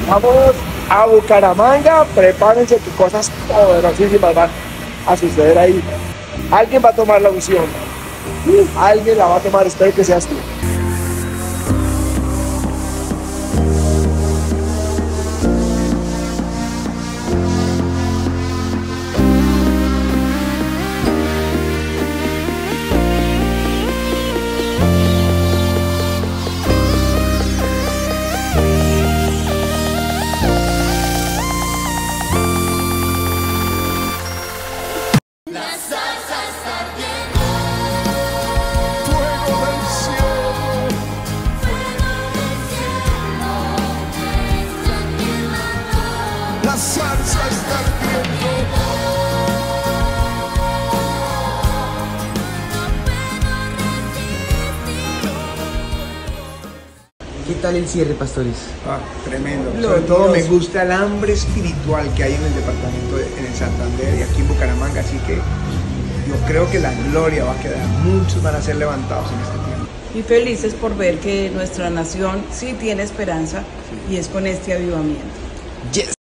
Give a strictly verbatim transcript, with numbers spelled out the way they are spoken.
Vamos a Bucaramanga, prepárense que cosas poderosísimas van a suceder ahí. Alguien va a tomar la unción, alguien la va a tomar, espero que seas tú. La salsa está ardiendo. ¿Qué tal el cierre, pastores? Ah, tremendo. Sobre todo me gusta el hambre espiritual que hay en el departamento, de, en el Santander y aquí en Bucaramanga, así que yo creo que la gloria va a quedar. Muchos van a ser levantados en este tiempo. Y felices por ver que nuestra nación sí tiene esperanza y es con este avivamiento. Yes.